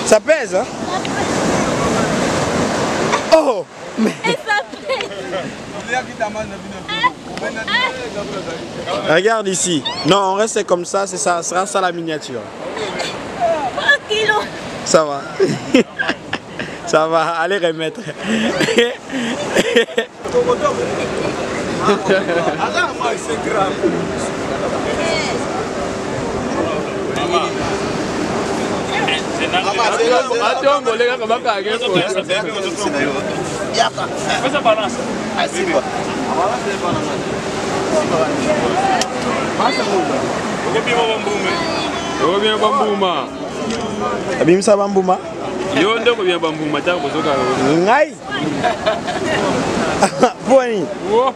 Ça pèse, hein? Oh! Mais... Ça pèse. Regarde ici. Non, on reste comme ça, c'est ça, sera ça la miniature. 3 kilos. Ça va. Ça va, allez remettre. Abimisa bambuma. Yo ndeko bya bambuma ta kozoka. Ngai. Boni. Wo.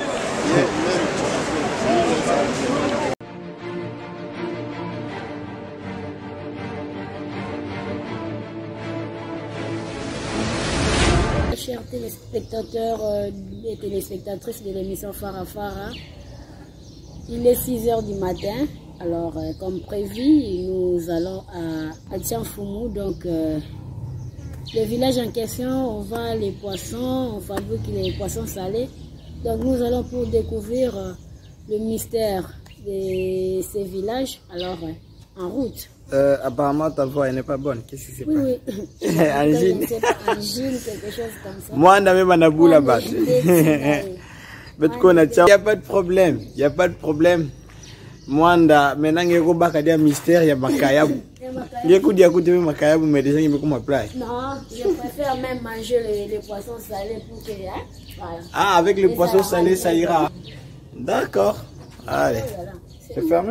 Chers téléspectateurs et téléspectatrices de l'émission Farafara, il est 6 h du matin. Alors, comme prévu, nous allons à Tianfoumou, donc le village en question, on vend les poissons, on fabrique les poissons salés. Donc, nous allons pour découvrir le mystère de ces villages. Alors, en route. Apparemment, ta voix n'est pas bonne. Qu'est-ce qui s'est passé? Oui, oui. Angine. Angine, quelque chose comme ça. Moi, on a même un abou là-bas. Il n'y a pas de problème. Il n'y a pas de problème. Moi, maintenant, il y a un mystère, il y a un makayabu. Il y a un makayabu, mais déjà, il y a un plage. Non, je préfère même manger les poissons salés pour que... Hein, voilà. Ah, avec les poissons salés, ça ira. D'accord. Allez. C'est fermé?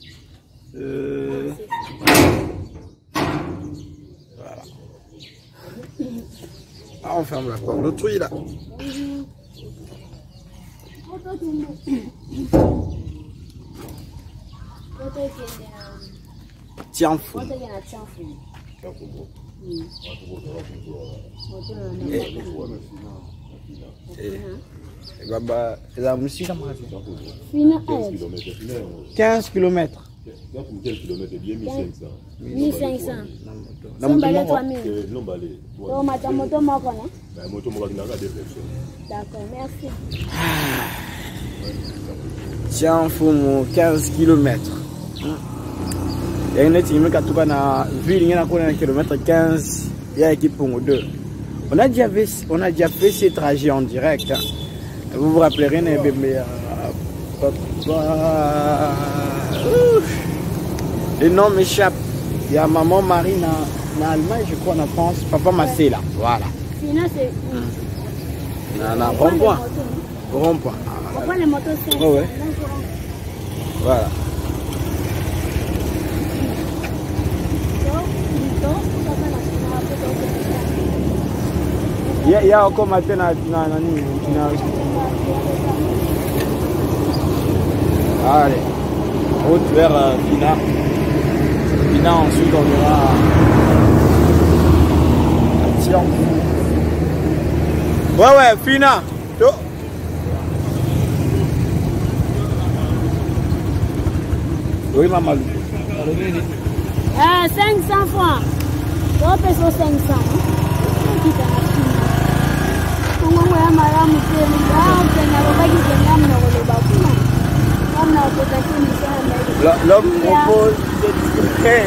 Voilà. Ah, on ferme la porte. L'autre, il est là. Tianfoumou. Baba, 15 km. 1500. D'accord, merci. Tianfoumou, 15 km. Il y a une ville qui a kilomètre 15, il y a équipe pour 2. On a déjà fait ces trajets en direct. Hein. Vous vous rappellerez, les noms m'échappent. Il y a maman Marie en Allemagne, je crois en France. Papa Massé là. Voilà. Sinon, c'est. Non, rond-point. Rond-point. Pourquoi les motos sont oh, ouais. Voilà. Il y a encore maintenant. Allez, route vers Fina. Fina, ensuite on ira à Tianfoumou. Ouais, Fina. Oui, maman. 500 francs. Toi, peso 500. L'homme propose de discuter.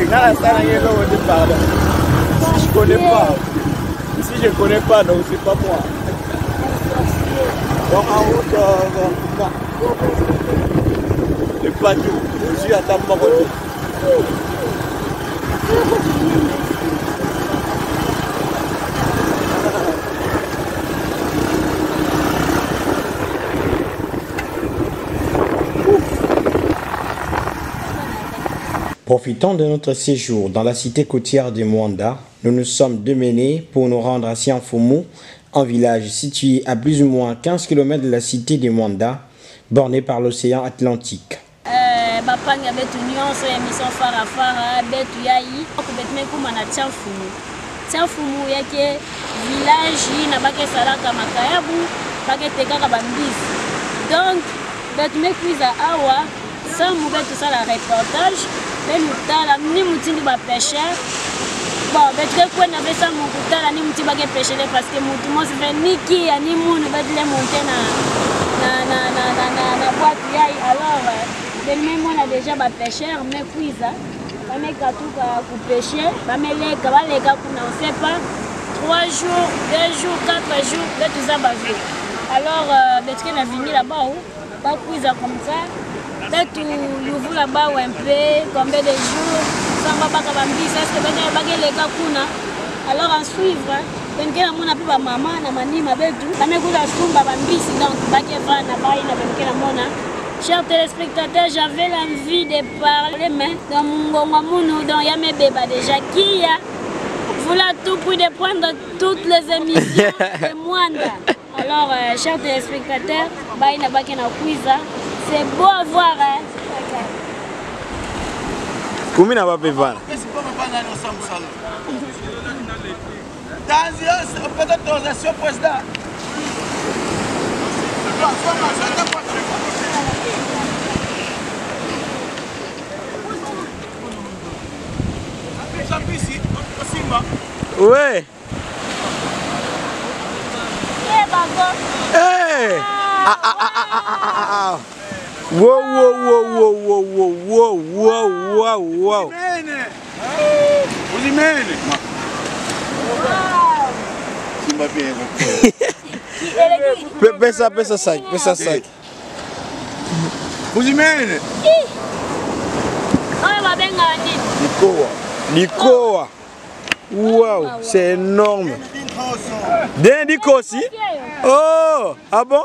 Si je connais pas. Si je connais pas, donc c'est pas moi. Donc en route, le plateau. Je suis à Tambaroto. Profitant de notre séjour dans la cité côtière de Mwanda, nous nous sommes démenés pour nous rendre à Tianfoumou, un village situé à plus ou moins 15 km de la cité de Mwanda, borné par l'océan Atlantique. Bapanga betu nyonso ya mission Farafara betu yayi kubetme kuma na Tianfoumou yake village na bake salaka makayabu bake tekaka bambisi. Donc betu me kuiza awa sans moubetu ça la reportage mais mutala ni mutindi ba pêcheur bon betre quoi na besa mon kutala ni mti bage pêcher parce que mutu mo se niki ani munu badile monter na boîte yai alors même on a déjà ba pêcheur mais cuisa ba meka tout ku pêcher ba meleka ba leka kuna on sait pas 3 jours 2 jours 4 jours de tout ça ba vie alors betre na vini là-bas ba cuisa comme ça là tu ouvres là-bas un peu combien de jours sans ba ka bambisa est-ce que ba leka kuna alors en suivre Benkela mona pe ba mama na manima betu amekuza sumba bambisi donc bakeva na bai na benkela mona. Chers téléspectateurs, j'avais l'envie de parler mais dans mon ngonga dans Yame Beba déjà qui a voulu tout pour de prendre toutes les émissions de Mwanda. Alors chers téléspectateurs, bai na baki na kuiza, c'est beau à voir hein. Combien na ba peva? Peut-être autorisation président. Ouais. Hey. Wow. Pesa sac. Vous y menez? Nikoa. Wow, c'est énorme. Dindiko aussi? Oh, ah bon?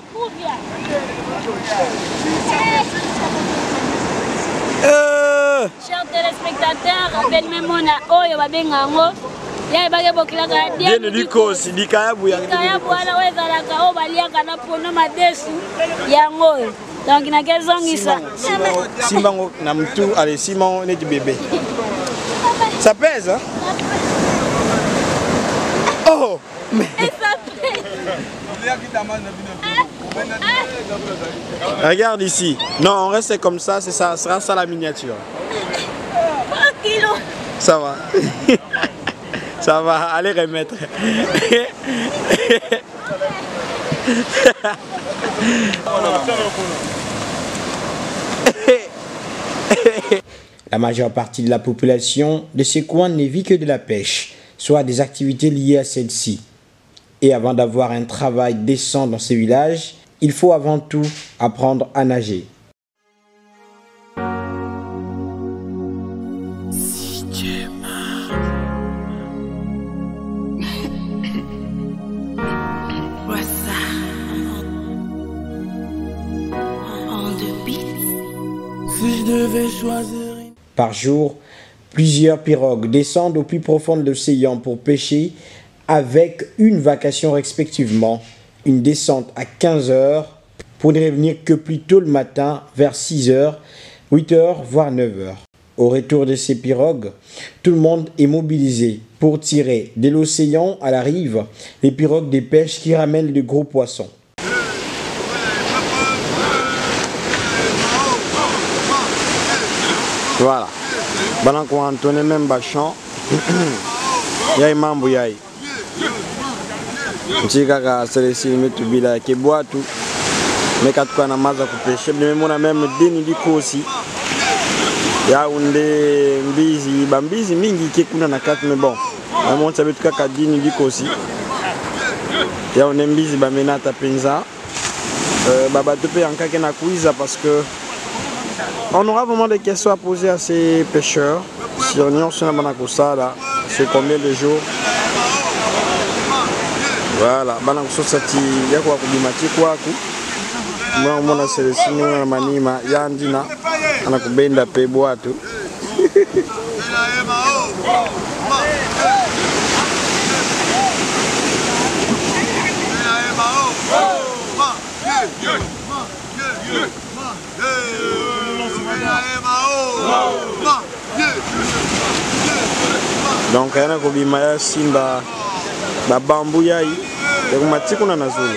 Chers téléspectateurs, même on a oyo babengango. Ya bage bokila ka dia Dindiko dikayabu ya. Kayabu ana weza la ka o balia kana pono madesu yango. Donc na kezongisa. Simbango na mtu allez Simon net bébé. Ça pèse hein? Oh mais Ça pèse. Regarde ici. Non, on reste comme ça, c'est ça sera ça la miniature. 1 kilo. Ça va. Ça va, allez remettre. La majeure partie de la population de ce coin ne vit que de la pêche, soit des activités liées à celle-ci. Et avant d'avoir un travail décent dans ces villages, il faut avant tout apprendre à nager. Par jour, plusieurs pirogues descendent au plus profond de l'océan pour pêcher avec une vacation respectivement, une descente à 15 h pour ne revenir que plus tôt le matin vers 6 h, 8 h voire 9 h. Au retour de ces pirogues, tout le monde est mobilisé pour tirer de l'océan à la rive les pirogues de pêche qui ramènent de gros poissons. Voilà. Pendant qu'on Antoine même bachon, yai mambo yai. Nchika selesi metubila kebwa tu. Meka tukwa na maza kupeshe. Nimemona même deni liko aussi. Ya unde mbizi, bambizi mingi kekuna na kati mais bon. Maman sabe tukaka dini liko aussi. Ya unde mbizi bamenata penza. Baba tepe ankake na kuiza parce que on aura vraiment des questions à poser à ces pêcheurs. Si on y a sur la là, c'est combien de jours? Voilà, Banakosa sati yakwa kubimati kwaku. Mwana selesini na manima yandina anakubenda pe bwatu. Donc yana kobima ya simba ba bambu yai ya kumatiku na nazulu.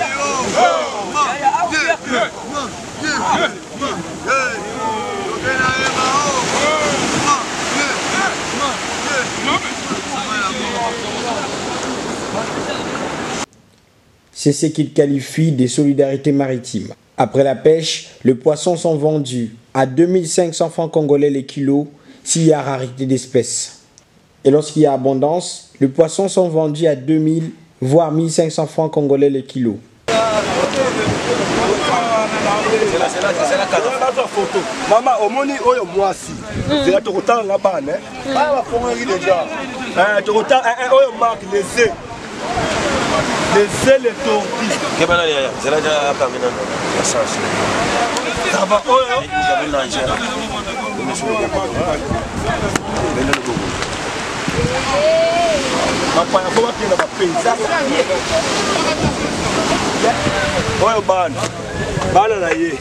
C'est ce qu'ils qualifient de solidarité maritime. Après la pêche, les poissons sont vendus à 2500 francs congolais les kilos s'il y a rareté d'espèces. Et lorsqu'il y a abondance, les poissons sont vendus à 2000 voire 1500 francs congolais les kilos. C'est la photo. Maman, au moni, oyo mwasi. C'est la total la banne. Ah, va faire déjà. Total, oyo marque les œufs. Les œufs, les tortilles. Qu'est-ce que c'est là déjà pas maintenant. Ça va, oyo. J'avais l'angère. Papa, il faut pas qu'il y ait un paysage. Oyo ban. Ban na ye.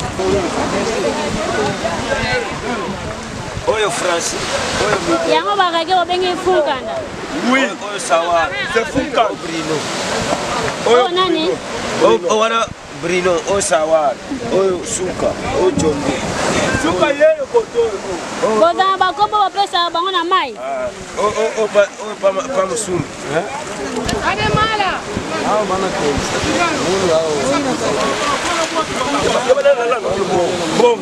Oyo France. Yango bakake obengi Funkanda. Oui, Oyo sawa. c'est Funkanda. Brino. Oh nani? Oh wana Brino. Oyo sawa. Oyo suka. Oyo jombi. Suka ye koto. Bozana bakopo bapesa bango na mai. Oh pa musum. Ade mala. Bon.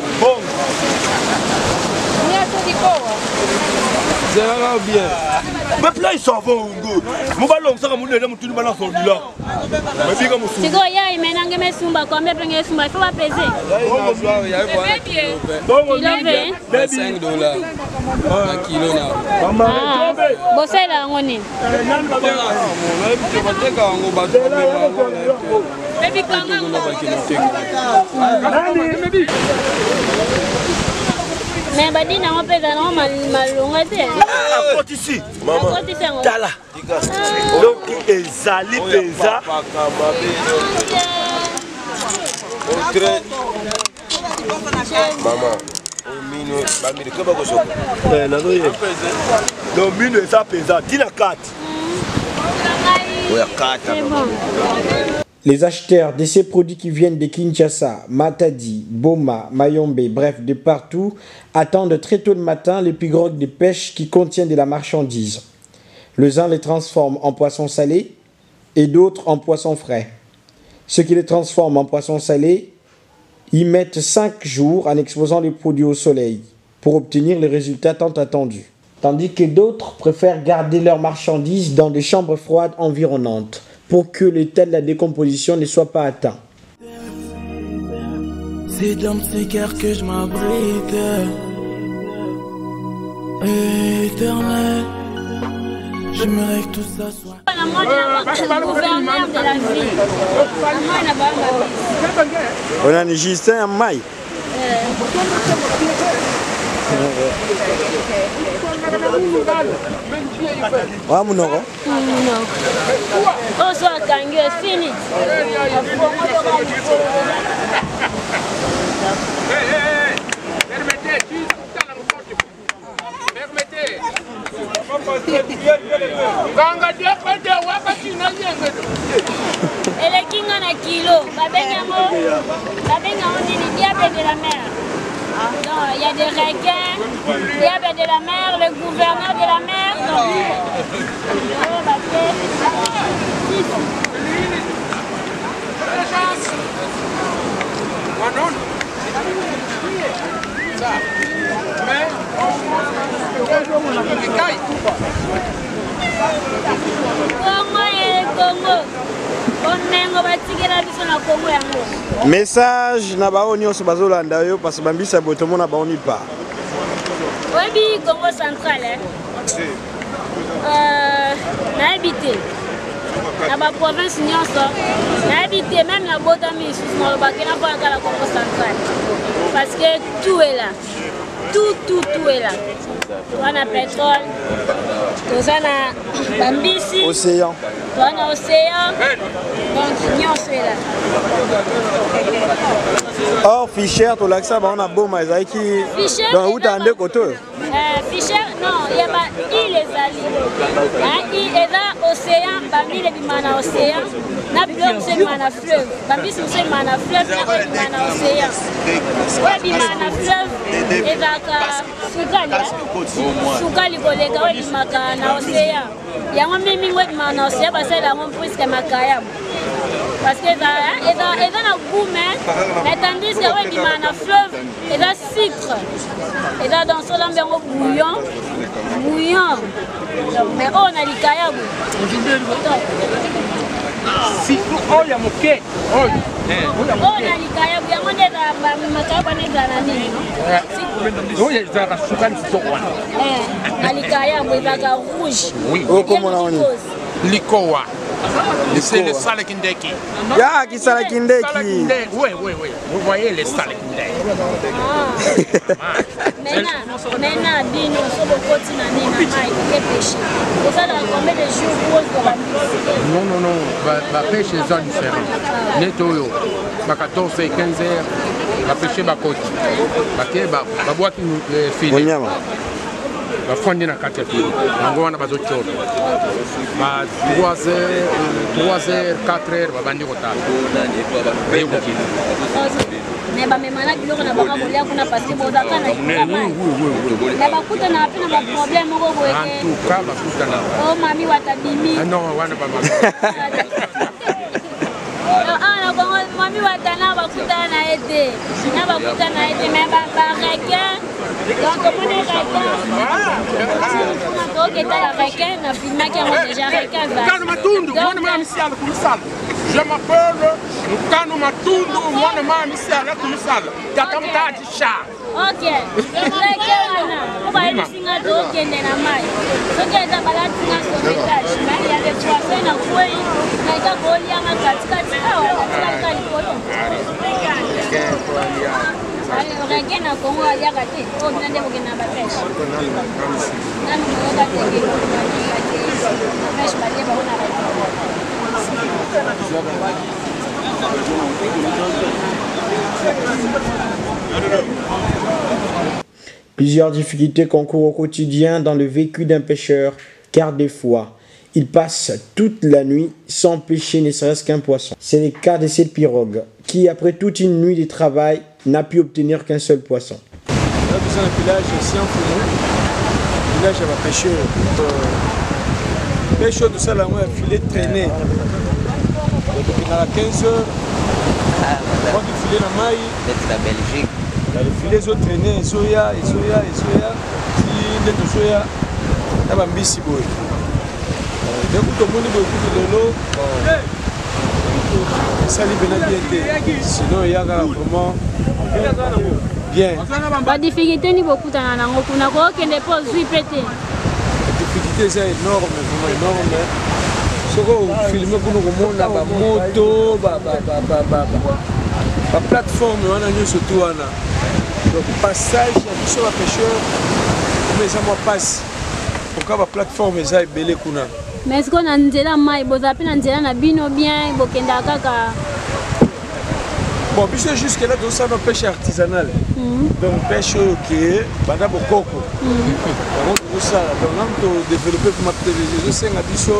Mais là, ils s'en vont. Mon ballon, ça va me donner mon tout le ballon sur là. Mais bien comme ça. Siko ya imenange mesumba kombe penge sumba faut pas peser. $5 un kilo là. Ah, bosela ngoni. Baby kanga. Mais badina on pesa na malonga te. À côté ici. Maman. Tala. Donc, ezali pesa. Maman. Mino, bamire ke bako soko. Donc, mino eza pesa. Tina 4. Oya 4. Les acheteurs de ces produits qui viennent de Kinshasa, Matadi, Boma, Mayombe, bref, de partout, attendent très tôt le matin les pirogues de pêche qui contiennent de la marchandise. Les uns les transforment en poissons salés et d'autres en poissons frais. Ceux qui les transforment en poissons salés y mettent 5 jours en exposant les produits au soleil pour obtenir les résultats tant attendus. Tandis que d'autres préfèrent garder leurs marchandises dans des chambres froides environnantes pour que l'état de la décomposition ne soit pas atteint. C'est dans ce cœur que je m'abrite. Éternel, j'aimerais que tout ça soit. Gouverneur de la ville. On a un Justin en maille. Ah, mon nom. Oh, soit kangue, fini. Elle est kinga na kilo. Babenga nini diable de la mer. Il y a des requins, diable de la mer, le gouverneur de la mer. Message na bao nyonso bazolanda yo parce que bambisa botomo na baoni pa. Oui, Congo central. Na habité. Na ba province nyonso. Na habité même na botami sous na bakena pour la Congo central. Parce que tout est là. Tout est là. On a pétrole. On a bambisi. Océan. On a océan. Donc nyonso est là. Or Fischer to laksa ba on a boma ezaki dans où t'as ndeko to. Fischer non, il y a pas île ezali. Il est là océan, bambi le bimana océan. Na bleu c'est bimana fleuve. Bambi c'est bimana fleuve, na bimana océan. Ouais bimana fleuve ezaka sukali kolega ouais bimaka na océan. Yango mimi ouais bimana océan parce que la mon presque makaya. parce que ils ont un goût, mais tandis que ouais, ils ont un fleuve, ils ont sucre. Ils ont dans ce lambeau bouillon. Mais on a les kayabou. Si oh ya moke. Oh. On a les kayabou, ya monde da makaba ne ganani. Oh ya za sukari sokwa. Ali kayabou ils ont rouge. Oui. Oh comment on dit? Likowa. C'est le salekindeki. Ya qui salekindeki. Oui. Vous voyez les salekindeki. Maintenant, Bino, sur le continent, il y a pêché. Vous avez combien de jours pour la Non. La pêche est différente. Nettoyo. 14 et 15 heures. La pêche est côté. La boîte nous file. La fonde na kati ya pili. Nango wana bazochora. Ba 3 heures, 4 heures babandi kotala. Bayo kokiti. Mais ba memana biloko na banga bolia kuna parce que bozaka na ikama. Na bakuta na apena ba problème ngo boye. En tout cas bakuta na. Oh mami watabimi. Non, wana ba mami. Ah na mami watana bakuta na ete. Na bakuta na ete mais ba requin. Donc comment est requin? Ok, t'as la requin, na filmé qui a déjà requin. Je m'appelle Lukano Matundu, mwana mama misala kumisala. Takamta chat. Ok. On va aller singa do kende na mai. Donc il y a balade singa sur l'étage. Mais il y a des poissons na kwei. Na ika bolia na katikati awa katika likolo. Requin na Congo ya kati. Oh bien ndemo kena ba pêche. Na mo ga tenge ko na kati. Pêche ba deba ona requin. Plusieurs difficultés concourent au quotidien dans le vécu d'un pêcheur, car des fois, il passe toute la nuit sans pêcher ne serait-ce qu'un poisson. C'est le cas de cette pirogue, qui après toute une nuit de travail, n'a pu obtenir qu'un seul poisson. Là, vous avez un village ici en Foumou, village à pêcheur. Pêcheur de ça, là, on a filet traîné. Donc, à 15 heures, on a filé la maille. C'est la Belgique. Les filets ont traîné, soya, si les soya, il y a un bissi boy. Donc, tout le monde est de l'eau. Ça bien. Sinon, il y a vraiment bien. La difficulté ni beaucoup dans la langue. On a quoi qui n'est pas pété. La difficulté c'est énorme, vraiment énorme. Ce qu'on filme, qu'on a la moto, la plateforme, on a surtout donc passage, sur la pêcheur, mais ça moi passe. Pourquoi la plateforme est belle kuna. Mais est-ce qu'on a une zéla maï, vous avez une zéla na bino bien, vous kenda kaka. Bon, puis c'est juste que là, dans ça, on pêche artisanale. Donc, pêche qui est, bada bokoko. Donc, tout ça, donc, on a développé pour ma télévision, c'est un abisso,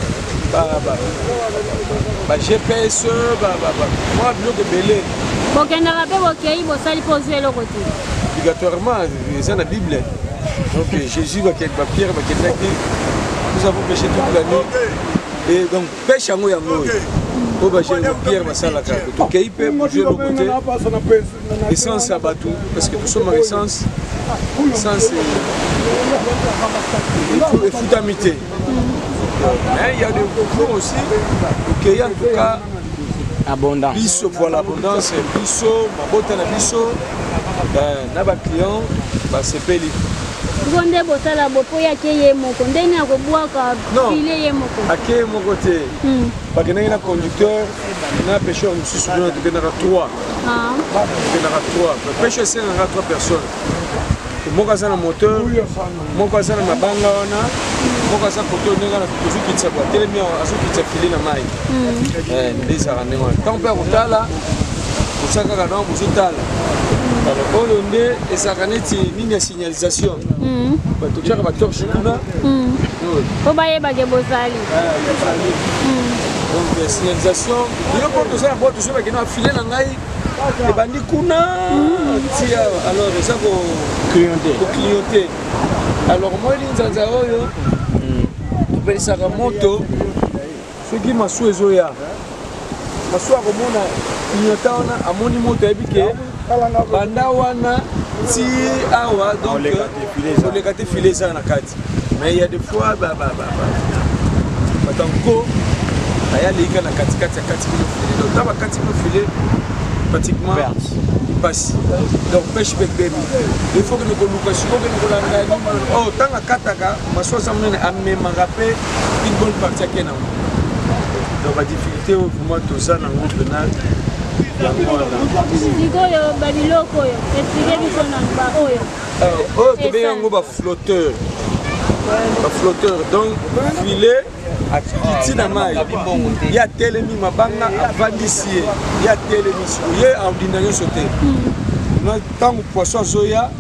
GPS, moi, bio de belé. Vous kenda rappé, vous kei, vous sali poser le côté. Obligatoirement, c'est la Bible. Donc, Jésus va quelque papier, va quelque nous avons pêché toute la nuit. Et donc, pêche à moi, au bâcher de pierre, ma salle à carte. Donc, il peut bouger le côté. Essence à bateau, parce que nous sommes en essence. Essence et foutamité. Mais il y a des concours aussi. Donc, il y a en tout cas abondant. Bisso, voilà, abondance, bisso, ma botte à la bisso. N'a pas client, c'est payé. Gonde botala bopo ya keye moko ndeni ya kobuaka filet ye moko akeye moko te parce que na conducteur na pêcheur monsieur sur na te na 3 pêcheur c'est na 3 personnes moko azana moteur moko azana mabanga wana moko azana koto ndenge na tuzu kitsa kwa telemi azu kitsa filet na mai ndeza ranema tant père kotala osaka kana bozotala alors oyo nde ezaka neti nini ya signalisation batokiaka batorche kuna po bayebake bozali donc signalisation biloko tozala bo tozo bakenda bafile na ngai ebandi kuna tia alors eza koclignote alors moi elinzanza oyo topelisaka moto soki masu ezoya masuwa komona inyota wana amoni moto yebike banda wana ti awa donc oleka te file eza na kati mais il y a des fois batango aya leika na katikati ya 4 kilo file donc ta ba 4 kilo file pratiquement passe donc pêche avec bébé il faut que nous colocation que nous colangani oh tanga kataka masuwa sa munene amemanga pe une bonne partie à Kenya. Donc la difficulté pour moi tout ça dans le groupe pénal. Flotteur. Flotteur. Donc filet il y a télémi mabanga avandissier. Il y a télémi il y a ordinaire sauté. Tant que poisson zoya.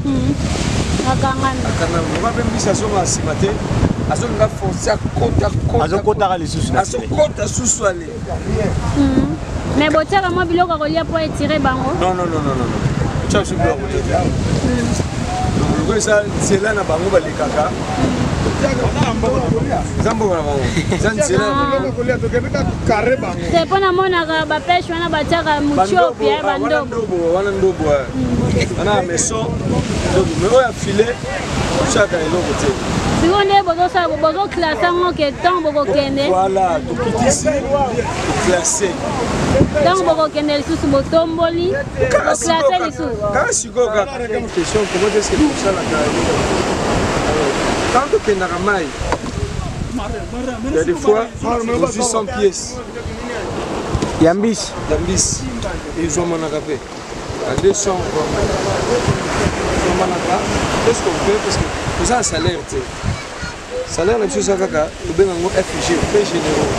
On va même ça sur la cimetière. Azonga foncer kota lisusu na kota susu ale mais botaka mo biloko kolia po etirer bango non cha su biloko kolia donc ça c'est là na bango balikaka zambo na bango c'est là kolia to kebeka carré bango c'est pona monaka ba pêche wana bataka muchopi ya bando wana ndobo ana meso donc mais oya filet chaka eloko te. Si on est besoin de classer en temps voilà, tout ici, classé. Dans le canal sous le tomboli, classer les sous. Quand si go ga question comment est-ce que pour ça la tant que Naramai, il y a des fois 800 pièces. Yambis, ils ont mon agapé. À 200 qu'est-ce qu'on fait parce que vous avez un salaire, salaire, la chose à caca, vous avez un FG, très généreux.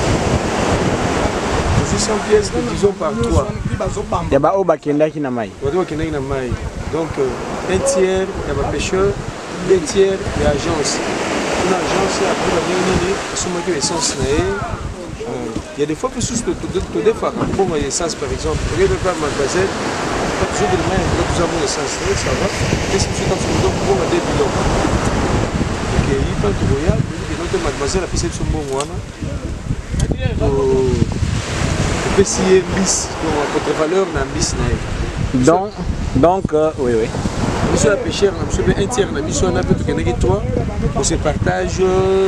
800 pièces, disons par 3. Il y a un bakenda qui n'a maille. Donc, un tiers, il y a un pêcheur, 2 tiers, il y a l'agence. Une agence, après, il y a l'essence. Il y a des fois que sous tout des fois, pour l'essence par exemple, vous regardez pas mademoiselle, toujours de main, nous avons l'essence, ça va. Qu'est-ce que tu as fait pour la début? Ok, il parle de voyage, et mademoiselle a fait son bon moine. On peut essayer bis, donc contre-valeur dans bis. Donc, oui. Nous sommes pêcheurs, nous sommes un tiers, nous sommes un peu de toi, on se partage.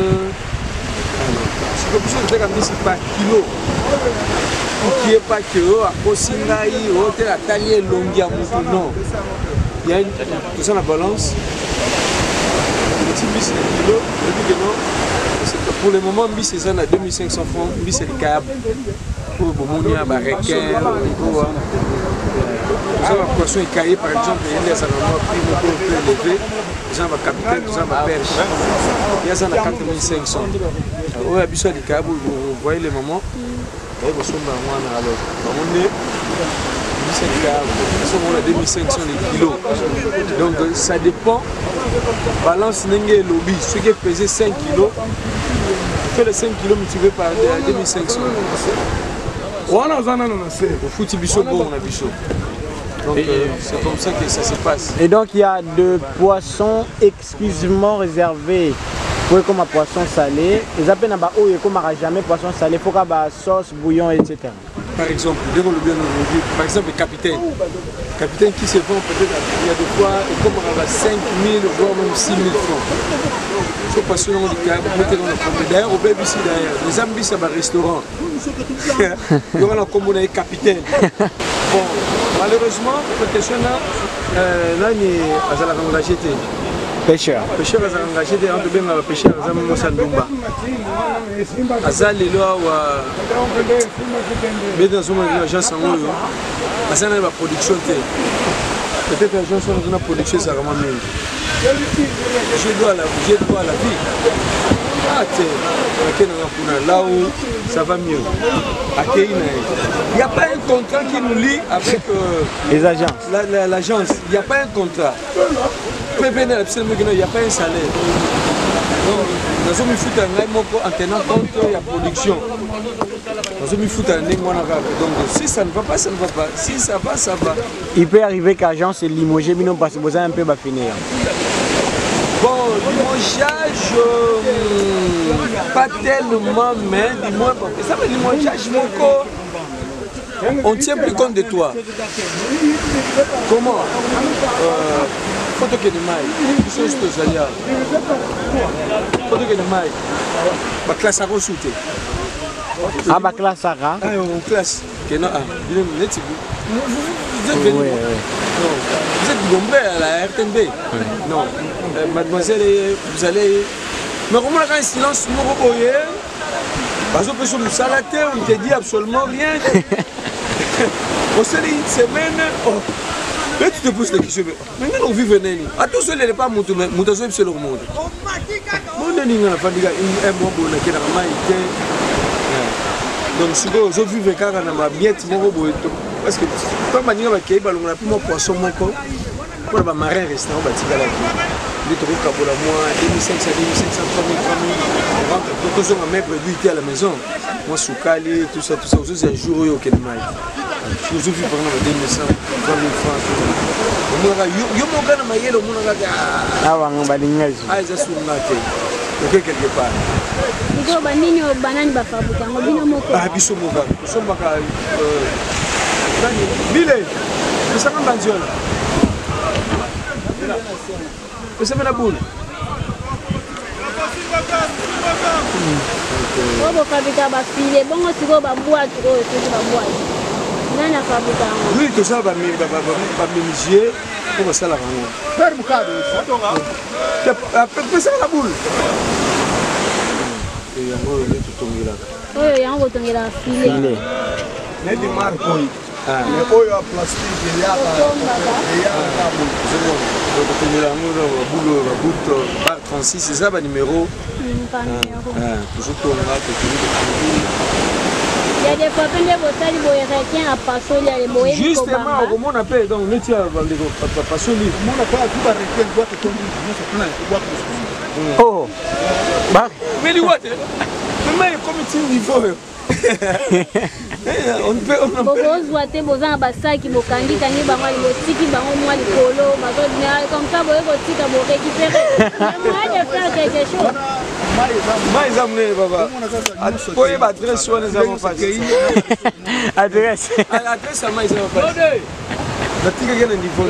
C'est comme ça que c'est par kilo. Qui est pas que à Kosingaï, hôtel à Talier, Longia, non. Il y a tout ça la balance. Le petit bis de kilo, pour le moment, bis c'est ça à 2500 francs, bis c'est le câble. Pour le Bomonia, Barequin, la poisson est caillé par exemple, il y a un prix beaucoup plus élevé, les gens vont capitaine, les gens vont perche. Il y a ça à 4500. Oui, habituellement, vous voyez les moments, vous voyez alors, on a 2500 kilos. Donc ça dépend. Balance n'engé lobby, ce qui pesait 5 kilos, fait les 5 kilos multiplié par 2500. On a au foot bichot, bon, on a bichot. Donc c'est comme ça que ça se passe. Et donc il y a de poissons exclusivement réservés pour comme un poisson salé. Les appels à eau et comme jamais poisson salé, il faut qu'il y ait sauce, bouillon, etc. Par exemple, par exemple le capitaine qui se vend peut-être, il y a des fois, comme on a 5 000 voire même 6 000 francs. Il faut passer dans le câble, d'ailleurs au bébé ici d'ailleurs, les ambis c'est un restaurant. Il y aura un combo avec capitaine. Bon, malheureusement, la question là, là il est à la engagé. Pêcheur. Pêcheur à engagé, on doit bien pêcher à la Mosandumba. Azal est là où mais dans une agence en haut, Azal est la production. Peut-être l'agence est une production, ça vraiment mieux. Je dois à la vie. Ah, là où ça va mieux. Il n'y a pas un contrat qui nous lie avec les agences. L'agence. Il n'y a pas un contrat. Il n'y a pas un salaire. Donc, nous sommes en tenant compte de la production. Nous sommes donc si ça ne va pas, ça ne va pas. Si ça va, ça va. Il peut arriver qu'agence est limogée, mais non parce que vous avez un peu finir. Bon, limogeage, pas tellement, mais du moins, ça veut limogeage, on ne tient plus compte de toi. Comment faut que de maille. Chose que Zalia. Faut que de maille. Ma classe a reçu. Ah, ma classe a ah, on classe. Que non, vous êtes venu. Vous êtes nombreux à la RTNB. Non, mademoiselle, vous allez. Mais comment on a un silence, mon robot hier? Parce que sur le salaté, on ne te dit absolument rien. On s'est dit une semaine. Là, tu te poses la question. Maintenant, on vit venir. À tout seul, il n'est pas mon tour, mais mon tour, c'est le monde. Mon ami, on a pas dit un bon bonheur qui est dans ma main. Donc, si je vis avec un homme, bien, mon robot. Parce que, quand on a dit on a plus mon poisson, mon corps. On a un marin restaurant, on va dire la vie. Les trucs à la mois, 2500, 2500, 3000, 3000. On rentre, quand on a même prévu à la maison. Moi, sous Cali, tout ça, aussi, c'est un jour au Kenmaï. Je suis venu pendant 2100, 3000 francs. Yo mon gars, ma yelle, mon gars, ah, on va dire, ah, ils sont natés. Ok, quelque part. Iko banini banani bafabuka ngobino moko. Ah, biso moka. So maka Bile. Ça comme bandiol. Você vê na boule. Obo fabrica ba file, bongo siko ba boîte ko siko ba boîte. Nana fabrica. Oui, tout ça ba ménager pour ça la rendre. Faire bocado. Après ça la boule. Et yango le tout tongela. Oyo yango tongela file. Ne de marco. Ah. Mais oyo a plastique il y a la boule bar 36 c'est ça le numéro. Toujours il y a des fois quand les bosali boyerien à passer les boyer justement comment on appelle donc on tient les passer lui mon a pas tout arrêter doit te tomber non ça oh bah mais lui what mais comme tu niveau on peut bozoate bozana basaki bokangi kangi bango libotiki bango mwa likolo bazo dina comme ça boye botika bo récupérer moi de faire quelque chose mais amné baba boye ba adresse on les avons pas adresse adresse mais ils ont pas batika gena niveau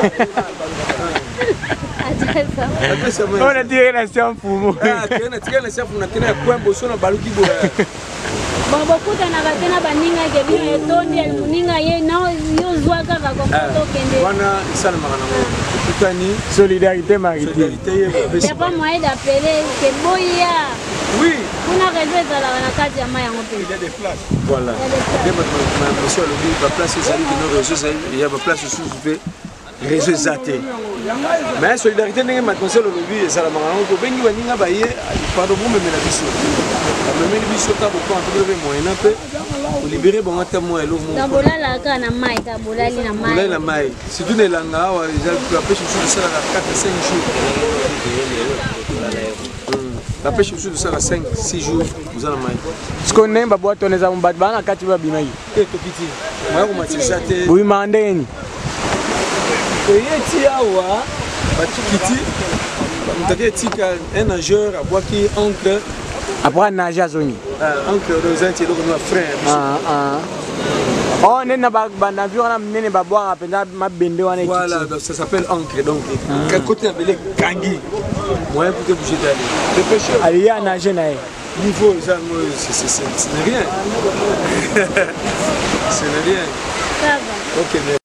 on a tiré la séance pour moi ah tiré la séance pour na tena kwa boso na baluki bo bon beaucoup na tena baninga ke bino etondi el muninga ye na yo zwa kaka ko to kende wana sana makana tutani solidarité maritime il y a pas moyen d'appeler que boya oui on a réservé dans la carte ya mayango pe il y a des places voilà monsieur le va place ça nos réseaux il y a place sous fait réseau zaté mais solidarité ndenge mademoiselle olobi ezala makana ko bengi baninga baye pardon vous me la biso même biso ta beaucoup entre les moyens peu pour libérer bon ata moi elo mo na bolala ka na mai ta bolali na mai bolali na mai si tu ne langa wa la pêche sur ça la 4 5 jours la pêche sur ça la 5 6 jours vous allez mai ce qu'on aime ba boîte on les a mbat bana kati ba bimai et to kiti moi ko matisa te oui mandeni et tiawa ba kiti on tika un nageur à bois qui encre après nager à zone encre de zenti donc nos frères oh nena ba navire na nene ba boire apenda mabende wana voilà donc ça s'appelle encre donc quel côté appelé kangi moyen pour te bouger d'aller le pêcheur allez à nager na niveau ça c'est rien ce n'est rien ça va ok merci